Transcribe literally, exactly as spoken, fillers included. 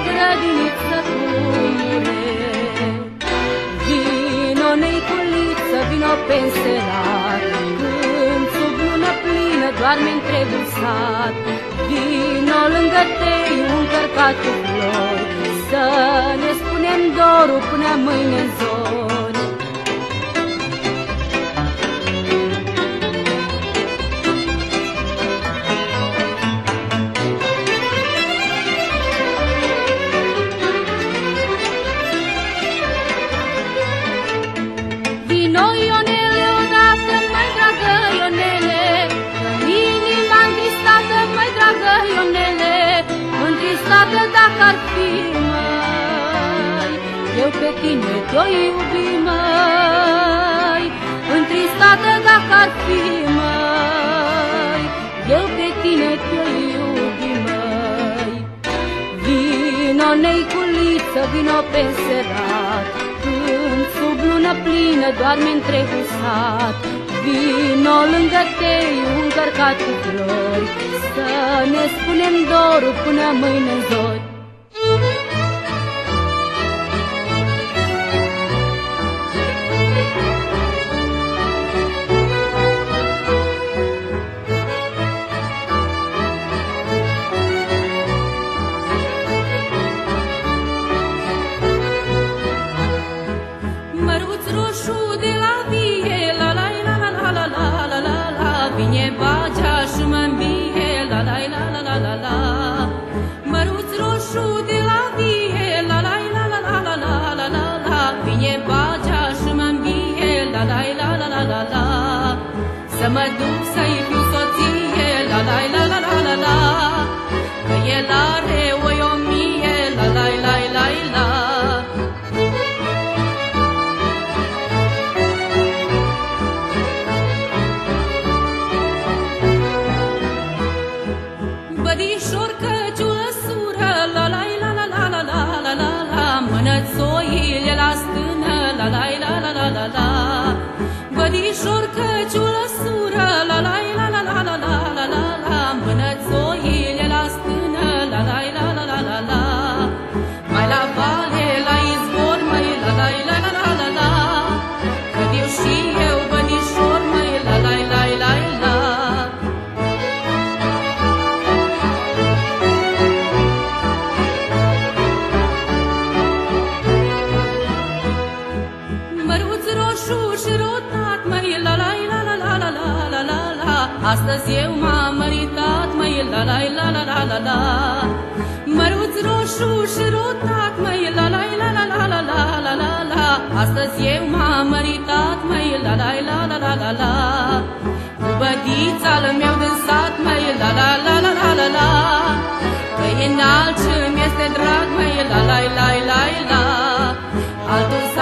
grădiniță cu mure. Vino, neiculiță, vino pe înserat, când sub lună plină doarme întregul sat. Vino lângă tei încărcat cu flori, să ne spunem dorul până mâine în zori. Vino, Ionele, odată, mai dragă Ionele, că inima întristată, mai dragă Ionele, întristată dacă ar fi, măi, eu pe tine te-o iubi, măi, întristată dacă ar fi, măi, eu pe tine te-o iubi, măi. Vino, neiculiță, vino pe înserat, când sub lună plină doarme întregul sat. Vino lângă tei încărcat cu flori, să ne spunem dorul până mâine în zori. Măruț roșu de la vie, la la la la la la la la la la, vine bagea și mă îmbie, la la la la la la la. Măruț roșu de la vie, la la la la la la la la la la, vine bagea și mă îmbie, la la la la la la la. Să mă duc să-i fiu soție, la la la la la la la, că el are oi o mie, la la la la la. Bădișor căciulă sură, la la la la la la la la la la, mânățoile la stână, la la la la la la la. Bădișor căciulă sură, la la la la la la la la la la, mânățoile la stână, la la la la la la la. Mai la vale, la izvor, mai la la la la la la la, că viu și eu bădișor, mai la la la la la. Măruț roșu și rotat, măi, la la la la la la la la la la. Astăzi eu m-am măritat, măi, la la la la la la la. Măruț roșu și rotat, măi, la la la la la la la la la la. Astăzi eu m-am măritat, măi, la la la la la la la. Cu bădița-l meu din sat, măi, la la la la la la la, că e înalt și mi-este drag, măi, la la la la la. Altul